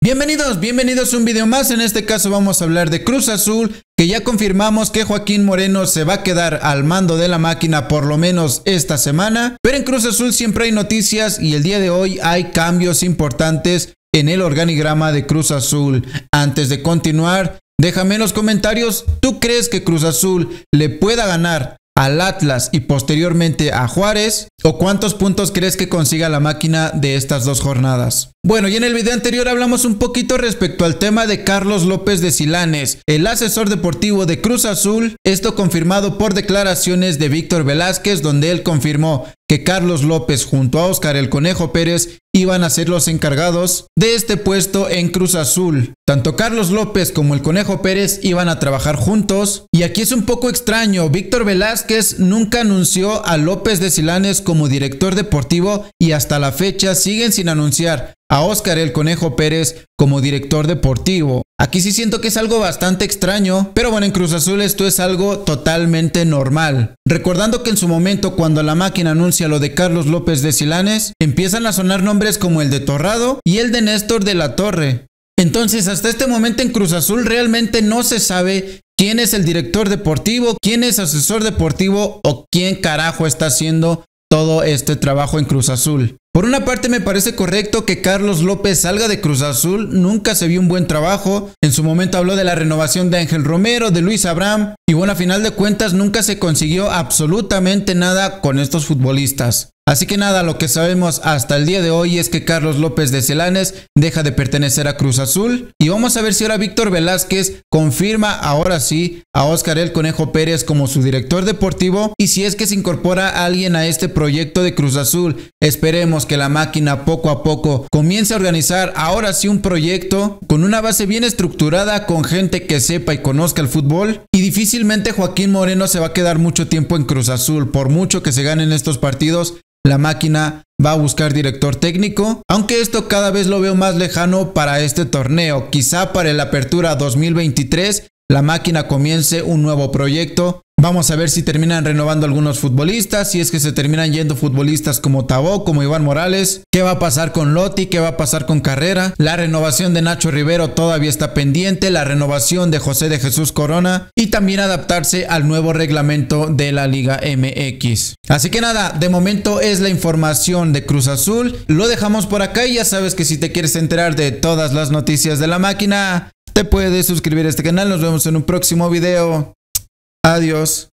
Bienvenidos a un video más. En este caso vamos a hablar de Cruz Azul, que ya confirmamos que Joaquín Moreno se va a quedar al mando de la máquina por lo menos esta semana. Pero en Cruz Azul siempre hay noticias y el día de hoy hay cambios importantes en el organigrama de Cruz Azul. Antes de continuar, déjame en los comentarios, ¿tú crees que Cruz Azul le pueda ganar al Atlas y posteriormente a Juárez? ¿O cuántos puntos crees que consiga la máquina de estas dos jornadas? Bueno, y en el video anterior hablamos un poquito respecto al tema de Carlos López de Silanes, el asesor deportivo de Cruz Azul. Esto confirmado por declaraciones de Víctor Velázquez, donde él confirmó que Carlos López junto a Óscar el Conejo Pérez iban a ser los encargados de este puesto en Cruz Azul. Tanto Carlos López como el Conejo Pérez iban a trabajar juntos. Y aquí es un poco extraño, Víctor Velázquez nunca anunció a López de Silanes como director deportivo y hasta la fecha siguen sin anunciar a Óscar el Conejo Pérez como director deportivo. Aquí sí siento que es algo bastante extraño, pero bueno, en Cruz Azul esto es algo totalmente normal. Recordando que en su momento, cuando la máquina anuncia lo de Carlos López de Silanes, empiezan a sonar nombres como el de Torrado y el de Néstor de la Torre. Entonces, hasta este momento en Cruz Azul realmente no se sabe quién es el director deportivo, quién es asesor deportivo o quién carajo está haciendo todo este trabajo en Cruz Azul. Por una parte me parece correcto que Carlos López salga de Cruz Azul, nunca se vio un buen trabajo. En su momento habló de la renovación de Ángel Romero, de Luis Abraham, y bueno, a final de cuentas nunca se consiguió absolutamente nada con estos futbolistas. Así que nada, lo que sabemos hasta el día de hoy es que Carlos López de Silanes deja de pertenecer a Cruz Azul. Y vamos a ver si ahora Víctor Velázquez confirma ahora sí a Óscar el Conejo Pérez como su director deportivo y si es que se incorpora alguien a este proyecto de Cruz Azul. Esperemos que la máquina poco a poco comience a organizar ahora sí un proyecto con una base bien estructurada, con gente que sepa y conozca el fútbol. Y difícilmente Joaquín Moreno se va a quedar mucho tiempo en Cruz Azul. Por mucho que se ganen estos partidos, la máquina va a buscar director técnico, aunque esto cada vez lo veo más lejano para este torneo. Quizá para el Apertura 2023 la máquina comience un nuevo proyecto. Vamos a ver si terminan renovando algunos futbolistas, si es que se terminan yendo futbolistas como Tabó, como Iván Morales. ¿Qué va a pasar con Lotti? ¿Qué va a pasar con Carrera? La renovación de Nacho Rivero todavía está pendiente, la renovación de José de Jesús Corona y también adaptarse al nuevo reglamento de la Liga MX. Así que nada, de momento es la información de Cruz Azul. Lo dejamos por acá y ya sabes que si te quieres enterar de todas las noticias de la máquina, te puedes suscribir a este canal. Nos vemos en un próximo video. Adiós.